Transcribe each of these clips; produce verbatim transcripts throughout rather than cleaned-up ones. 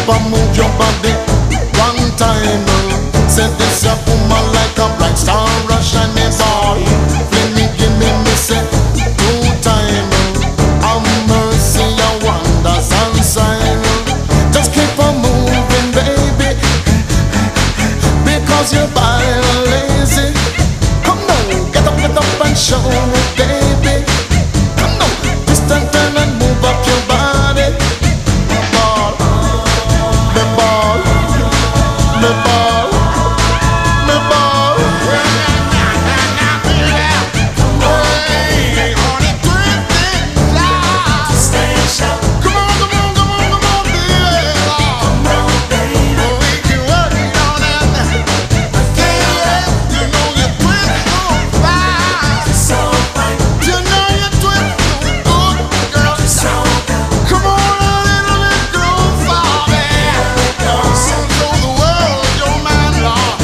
up and move your body one time. Said this a woman like a bright star, a shining ball. Fling me, give me, me say two time. Have mercy, your wonders and sign. Just keep on moving, baby, because you're body lazy. Come on, get up, get up and show it, baby. Come on, twist and turn and move up your body. Me ball, me ball, me ball, me ball. Hey, on it, twist it, loud. Come on, come on, come on, come on, baby. Come on, baby. We can work on it. Yeah, you know you twist so fine. So fine. You know you twist so good, girl. So good. Come on, a little bit groove for me. Show the world your man, Lord.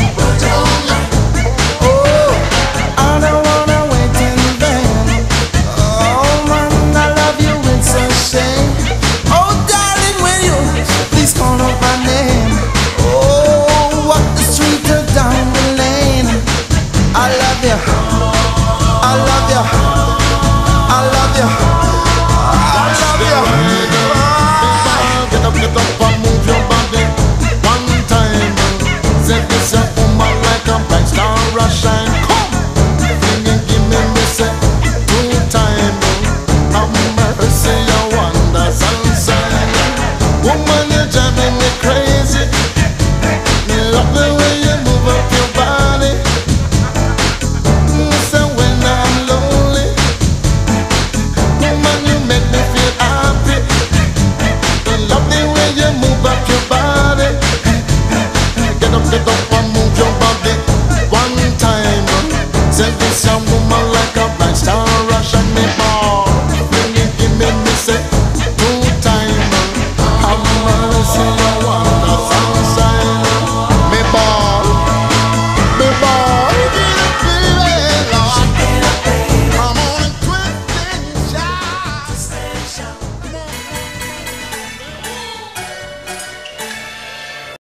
Oh, I don't wanna wait in vain. Oh man, I love you, it's a shame. Oh darling, will you please call up my name? Oh, walk the street or down the lane. I love you, I love you.